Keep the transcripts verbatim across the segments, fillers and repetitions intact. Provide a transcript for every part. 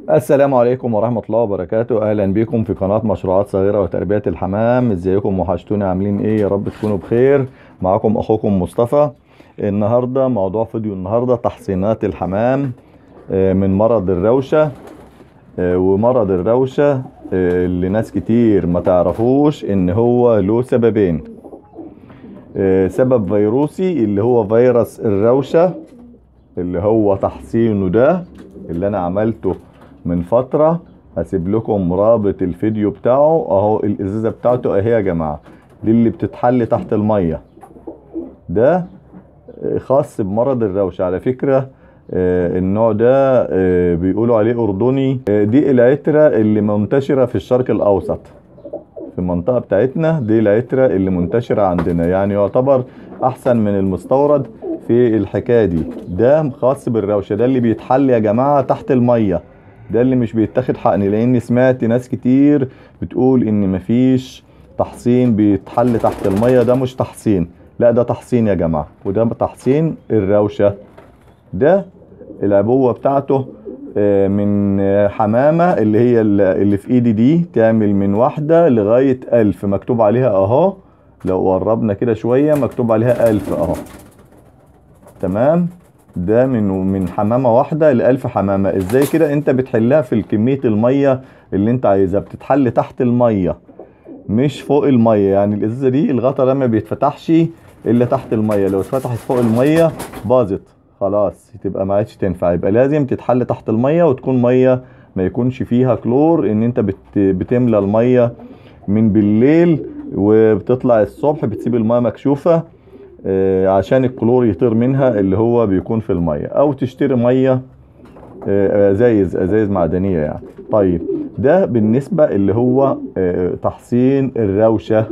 السلام عليكم ورحمة الله وبركاته. أهلا بكم في قناة مشروعات صغيرة وتربية الحمام. ازيكم؟ وحشتوني، عاملين ايه؟ يا رب تكونوا بخير. معكم أخوكم مصطفى. النهاردة موضوع فيديو النهاردة تحصينات الحمام آه، من مرض الروشة. آه، ومرض الروشة آه، اللي ناس كتير ما تعرفوش ان هو له سببين. آه، سبب فيروسي اللي هو فيروس الروشة، اللي هو تحصينه ده اللي انا عملته من فترة. هسيب لكم رابط الفيديو بتاعه اهو. الازازة بتاعته اهي يا جماعة، دي اللي بتتحل تحت المية. ده خاص بمرض الروشة على فكرة. آه، النوع ده آه، بيقولوا عليه اردني. آه، دي العترة اللي منتشرة في الشرق الاوسط، في المنطقة بتاعتنا. دي العترة اللي منتشرة عندنا، يعني يعتبر احسن من المستورد في الحكاية دي. ده خاص بالروشة، ده اللي بيتحل يا جماعة تحت المية، ده اللي مش بيتاخد حقن. لاني سمعت ناس كتير بتقول ان مفيش تحصين بيتحل تحت المية. ده مش تحصين، لا ده تحصين يا جماعة، وده تحصين الروشة. ده العبوة بتاعته آه، من آه، حمامة اللي هي اللي في ايدي دي، تعمل من واحدة لغاية الف. مكتوب عليها اهو، لو قربنا كده شوية مكتوب عليها الف اهو. تمام. ده من من حمامة واحدة لألف حمامة. ازاي كده؟ انت بتحلها في كمية المية اللي انت عايزها، بتتحل تحت المية مش فوق المية. يعني الازازة دي الغطا ده ما بيتفتحش الا تحت المية، لو اتفتحت فوق المية باظت خلاص، تبقى ما عادش تنفع. يبقى لازم تتحل تحت المية، وتكون مية ما يكونش فيها كلور. ان انت بت بتملى المية من بالليل وبتطلع الصبح بتسيب المية مكشوفة آه، عشان الكلور يطير منها اللي هو بيكون في المية. او تشتري مية آه، ازايز ازايز معدنية يعني. طيب، ده بالنسبة اللي هو آه، تحصين الروشة.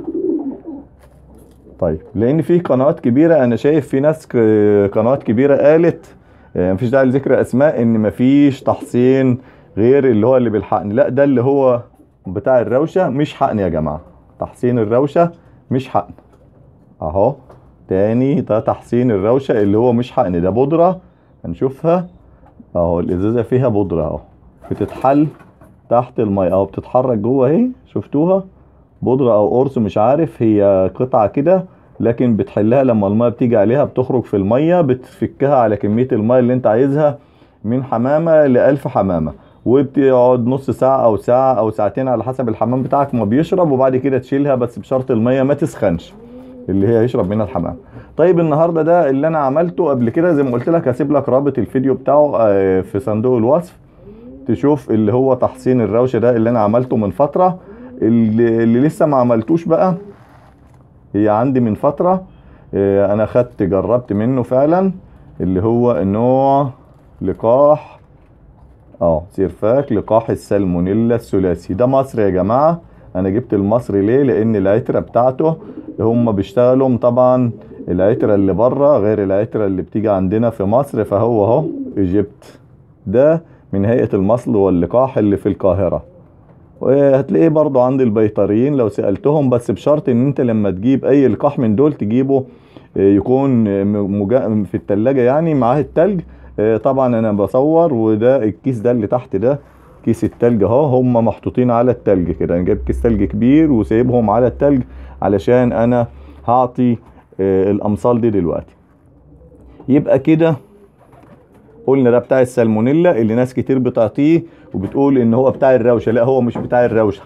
طيب، لان في قنوات كبيرة، انا شايف في ناس ك- قنوات كبيرة قالت آه، مفيش داعي لذكر اسماء ان مفيش تحصين غير اللي هو اللي بالحقن. لا، ده اللي هو بتاع الروشة مش حقن يا جماعة. تحصين الروشة مش حقن اهو. تاني، ده تحصين الروشة اللي هو مش حقن، ده بودرة. هنشوفها اهو، الازازة فيها بودرة اهو، بتتحل تحت المية اهو، بتتحرك جوه اهي، شفتوها؟ بودرة او قرص مش عارف، هي قطعة كده، لكن بتحلها لما المية بتيجي عليها بتخرج في المية، بتفكها على كمية المية اللي انت عايزها من حمامة لألف حمامة. وبتقعد نص ساعة او ساعة او ساعتين على حسب الحمام بتاعك ما بيشرب، وبعد كده تشيلها، بس بشرط المية ما تسخنش اللي هي يشرب منها الحمام. طيب، النهارده ده اللي انا عملته قبل كده زي ما قلت لك. هسيب لك رابط الفيديو بتاعه آه، في صندوق الوصف، تشوف اللي هو تحصين الروشة ده اللي انا عملته من فترة. اللي, اللي لسه ما عملتوش بقى، هي عندي من فترة آه، انا خدت جربت منه فعلا، اللي هو نوع لقاح اه سيرفاك لقاح السالمونيلا الثلاثي. ده مصري يا جماعة. انا جبت المصري ليه؟ لان العترة بتاعته هم بيشتغلوا طبعا، العترة اللي بره غير العترة اللي بتيجي عندنا في مصر. فهو اهو ايجيبت، ده من هيئة المصل واللقاح اللي في القاهرة. وهتلاقيه برضو عند البيطريين لو سألتهم، بس بشرط ان انت لما تجيب اي لقاح من دول تجيبه آه، يكون آه، مجا... في التلاجة، يعني معاه التلج. آه، طبعا انا بصور، وده الكيس ده اللي تحت ده كيس التلج اهو، هم محطوطين على التلج كده. انا جايب كيس تلج كبير وسايبهم على التلج علشان انا هعطي آه، الامصال دي دلوقتي. يبقى كده قلنا ده بتاع السالمونيلا اللي ناس كتير بتعطيه وبتقول ان هو بتاع الروشة. لا، هو مش بتاع الروشة،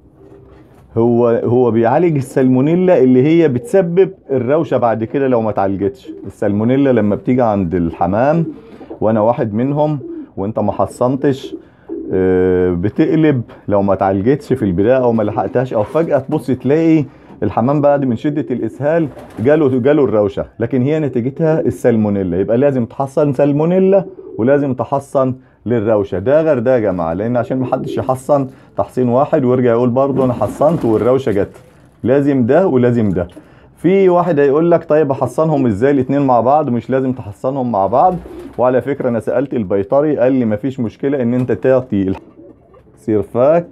هو هو بيعالج السالمونيلا اللي هي بتسبب الروشة بعد كده لو ما اتعالجتش. السالمونيلا لما بتيجي عند الحمام، وانا واحد منهم، وانت ما حصنتش آه، بتقلب لو ما اتعالجتش في البداية او ما لحقتهاش، او فجأة تبص تلاقي الحمام بعد من شدة الاسهال جاله جاله الروشة، لكن هي نتيجتها السالمونيلا. يبقى لازم تحصن سالمونيلا ولازم تحصن للروشة. ده غير ده يا جماعة، لان عشان محدش يحصن تحصين واحد ويرجع يقول برضه انا حصنت والروشة جت. لازم ده ولازم ده. في واحد هيقول لك طيب احصنهم ازاي الاتنين مع بعض؟ مش لازم تحصنهم مع بعض. وعلى فكرة انا سألت البيطري قال لي مفيش مشكلة ان انت تعطي سيرفاك،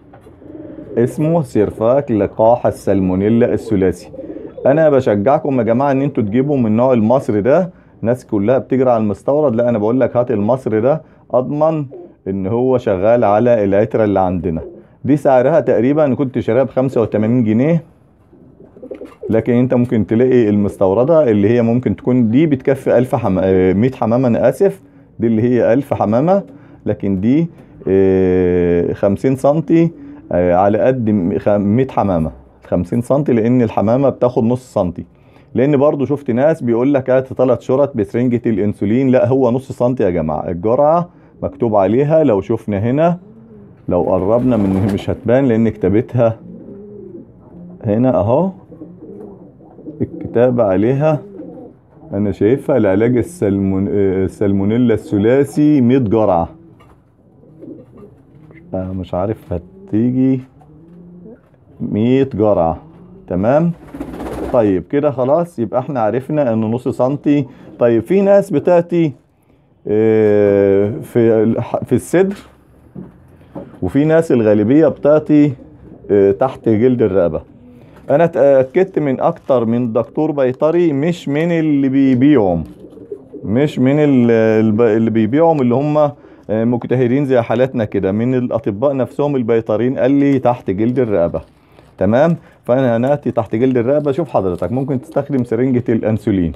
اسمه سيرفاك لقاح السالمونيلا الثلاثي. انا بشجعكم يا جماعة ان انتوا تجيبوا من النوع المصري ده. ناس كلها بتجري على المستورد، لا انا بقول لك هات المصري ده، اضمن ان هو شغال على العترة اللي عندنا. دي سعرها تقريبا كنت شاريها بخمسة وتمانين جنيه، لكن انت ممكن تلاقي المستوردة اللي هي ممكن تكون دي بتكفي الف حم... مية حمامة، انا اسف، دي اللي هي الف حمامة، لكن دي خمسين سنتي على قد مية حمامة، خمسين سنتي، لان الحمامة بتاخد نص سنتي. لان برضو شفت ناس بيقول لك هات ثلاث شرط بسرنجة الانسولين، لا هو نص سنتي يا جماعة. الجرعة مكتوب عليها، لو شفنا هنا لو قربنا من مش هتبان لان كتابتها هنا اهو، الكتابة عليها انا شايفها العلاج السلمون... السلمونيلا الثلاثي مية جرعة، مش عارف هتيجي مية جرعة. تمام. طيب كده خلاص، يبقى احنا عرفنا ان نص سنتي. طيب في ناس بتاتي في في الصدر، وفي ناس الغالبية بتاتي تحت جلد الرقبة. انا اتأكدت من اكتر من دكتور بيطري، مش من اللي بيبيعهم، مش من اللي بيبيعهم اللي هم مجتهدين زي حالاتنا كده، من الاطباء نفسهم البيطريين، قال لي تحت جلد الرقبة. تمام. فانا هناتي تحت جلد الرقبة. شوف حضرتك ممكن تستخدم سرنجة الانسولين،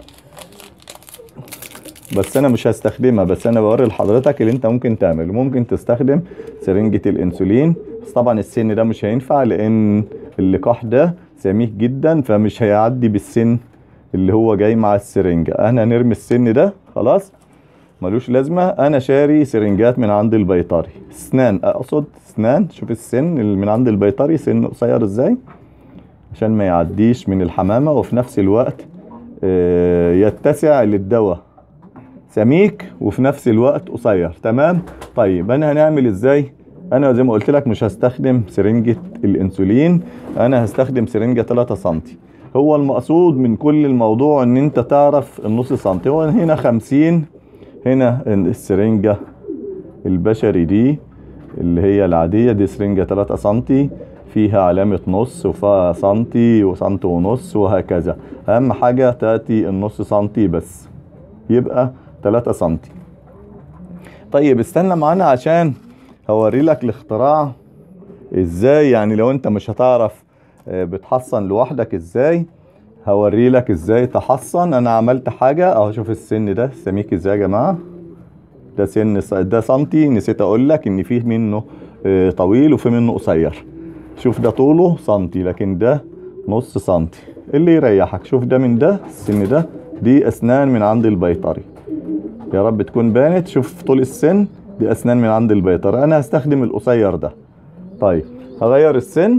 بس انا مش هستخدمها، بس انا بوري لحضرتك اللي انت ممكن تعمله. ممكن تستخدم سرنجة الانسولين، بس طبعا السن ده مش هينفع لان اللقاح ده سميك جدا، فمش هيعدي بالسن اللي هو جاي مع السرنجة. انا هنرمي السن ده خلاص، ملوش لازمة. انا شاري سرنجات من عند البيطري، اسنان اقصد اسنان. شوف السن اللي من عند البيطري سن قصير ازاي، عشان ما يعديش من الحمامة، وفي نفس الوقت يتسع للدواء، سميك وفي نفس الوقت قصير. تمام. طيب انا هنعمل ازاي؟ انا زي ما قلت لك مش هستخدم سرنجة الانسولين، انا هستخدم سرنجة ثلاثة سنتي. هو المقصود من كل الموضوع ان انت تعرف النص سنتي. هو هنا خمسين، هنا السرنجة البشري دي اللي هي العادية دي سرنجة ثلاثة سنتي، فيها علامة نص وفيها سنتي وسنتي ونص وهكذا. اهم حاجة تأتي النص سنتي بس، يبقى ثلاثة سنتي. طيب استنى معانا عشان هوري لك الاختراع ازاي، يعني لو انت مش هتعرف بتحصن لوحدك ازاي، هوري لك ازاي تحصن. انا عملت حاجة اهو، شوف السن ده سميك ازاي يا جماعة. ده سن ده سنتي، نسيت اقول لك ان فيه منه طويل وفيه منه قصير. شوف ده طوله سنتي، لكن ده نص سنتي اللي يريحك. شوف ده من ده السن ده، دي اسنان من عند البيطري، يا رب تكون بانت. شوف طول السن، دي اسنان من عند البيطري. انا هستخدم القصير ده. طيب هغير السن،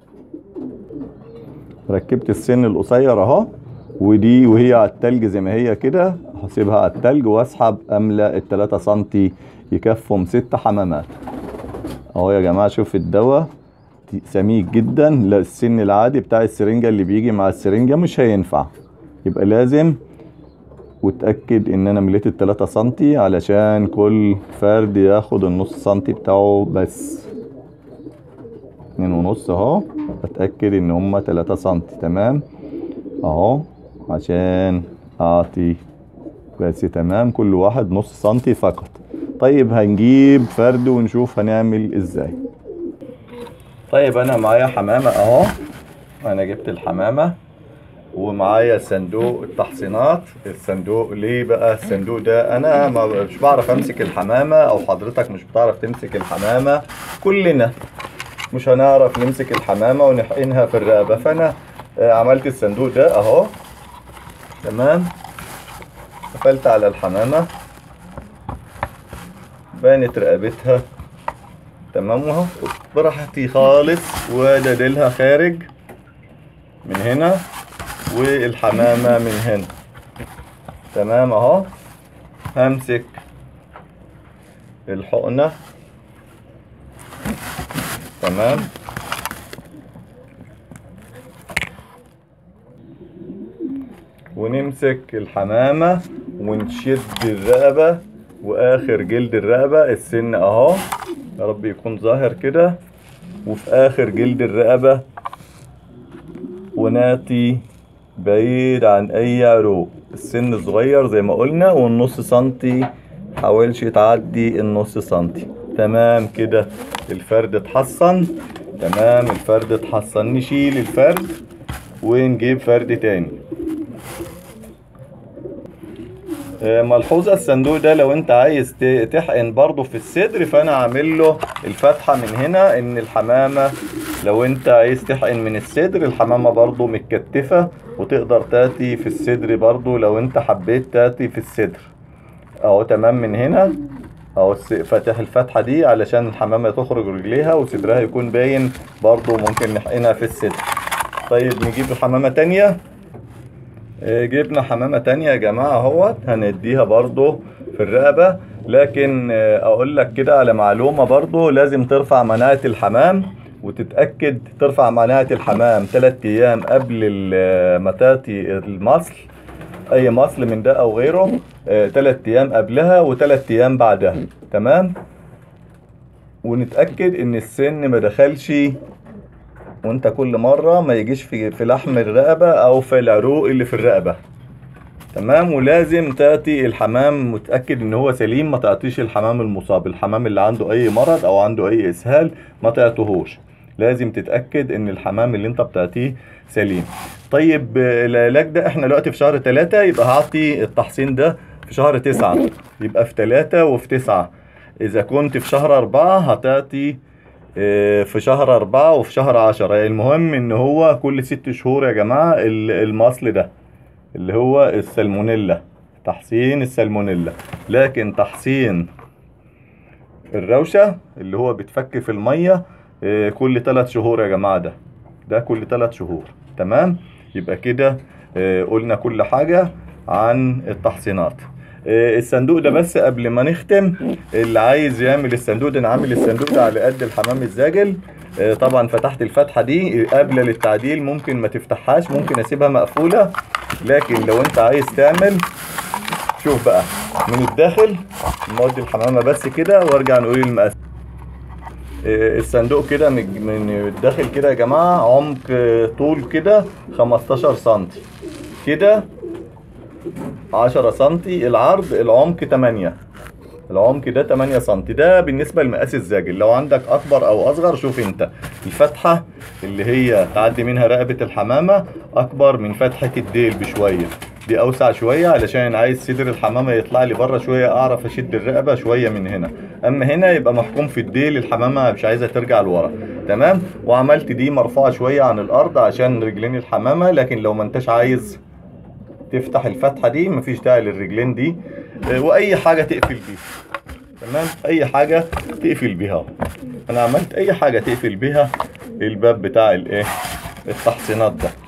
ركبت السن القصير اهو، ودي وهي على التلج زي ما هي كده، هسيبها على التلج واسحب املى التلاتة سنتي يكفهم ست حمامات اهو يا جماعة. شوف الدواء سميك جدا، لا السن العادي بتاع السرنجة اللي بيجي مع السرنجة مش هينفع، يبقى لازم وتأكد ان انا مليت التلاتة سنتي علشان كل فرد ياخد النص سنتي بتاعه بس. اتنين ونص اهو، اتأكد ان هما تلاتة سنتي. تمام اهو، عشان اعطي بس. تمام، كل واحد نص سنتي فقط. طيب هنجيب فرد ونشوف هنعمل ازاي. طيب انا معايا حمامة اهو، انا جبت الحمامة ومعايا صندوق التحصينات. الصندوق ليه بقى الصندوق ده؟ انا ما مش بعرف امسك الحمامة، او حضرتك مش بتعرف تمسك الحمامة، كلنا مش هنعرف نمسك الحمامة ونحقنها في الرقبة. فانا عملت الصندوق ده اهو. تمام، قفلت على الحمامة، بانت رقبتها. تمام اهو، براحتي خالص، ودليلها خارج من هنا والحمامة من هنا. تمام اهو، همسك الحقنة. تمام، ونمسك الحمامة ونشد الرقبة، واخر جلد الرقبة السن اهو، يا رب يكون ظاهر كده، وفي اخر جلد الرقبة، وناتي بعيد عن اي عروق. السن صغير زي ما قلنا، والنص سنتي حاولش تعدي النص سنتي. تمام كده الفرد اتحصن. تمام الفرد اتحصن. نشيل الفرد ونجيب فرد تاني. ملحوظة الصندوق ده لو انت عايز تحقن برضو في الصدر، فانا عامل له الفتحة من هنا ان الحمامة لو انت عايز تحقن من الصدر الحمامة برضو متكتفة، وتقدر تاتي في الصدر برضو لو انت حبيت تاتي في الصدر اهو. تمام من هنا اهو فاتح الفتحة دي علشان الحمامة تخرج رجليها وصدرها يكون باين، برضو ممكن نحقنها في الصدر. طيب نجيب حمامة تانية. جبنا حمامة تانية يا جماعة اهوت، هنديها برضو في الرقبة. لكن اقول لك كده على معلومة برضو، لازم ترفع مناعة الحمام وتتأكد ترفع مناعة الحمام تلات ايام قبل ما تاتي المصل، اي مصل من ده او غيره، تلات ايام قبلها وتلات ايام بعدها. تمام. ونتأكد ان السن ما دخلش، وانت كل مرة ما يجيش في في لحم الرقبة او في العروق اللي في الرقبة. تمام. ولازم تأتي الحمام متأكد ان هو سليم، ما تعطيش الحمام المصاب، الحمام اللي عنده اي مرض او عنده اي اسهال ما تعطيهوش. لازم تتأكد ان الحمام اللي انت بتعطيه سليم. طيب العلاج ده احنا دلوقتي في شهر تلاتة، يبقى هعطي التحصين ده في شهر تسعة، يبقى في تلاتة وفي تسعة. اذا كنت في شهر اربعة هتعطي في شهر اربعة وفي شهر عشرة. المهم ان هو كل ست شهور يا جماعة المصل ده اللي هو السالمونيلا، تحصين السالمونيلا. لكن تحصين الروشة اللي هو بتفك في المية كل ثلاث شهور يا جماعة، ده ده كل ثلاث شهور. تمام. يبقى كده قلنا كل حاجة عن التحصينات. الصندوق ده بس قبل ما نختم، اللي عايز يعمل الصندوق ده، انا عامل الصندوق ده على قد الحمام الزاجل. طبعا فتحت الفتحة دي قابلة للتعديل، ممكن ما تفتحهاش، ممكن اسيبها مقفولة. لكن لو انت عايز تعمل، شوف بقى من الداخل نودي الحمامة بس كده وارجع نقول المقاس. الصندوق كده من الداخل كده يا جماعة عمق طول كده خمستاشر سنتي، كده عشرة سنتي العرض، العمق تمانية، العمق ده تمانية سنتي. ده بالنسبة لمقاس الزاجل. لو عندك اكبر او اصغر، شوف انت الفتحة اللي هي تعدي منها رقبة الحمامة اكبر من فتحة الديل بشوية، دي اوسع شوية علشان عايز صدر الحمامة يطلع لي بره شوية، اعرف اشد الرقبة شوية من هنا. اما هنا يبقى محكوم في الديل، الحمامة مش عايزة ترجع لورا. تمام. وعملت دي مرفوعة شوية عن الارض عشان رجلين الحمامة. لكن لو ما انتش عايز تفتح الفتحة دي مفيش داعي للرجلين دي، واي حاجة تقفل بيها. تمام. اي حاجة تقفل بيها، انا عملت اي حاجة تقفل بيها الباب بتاع الايه التحصينات ده.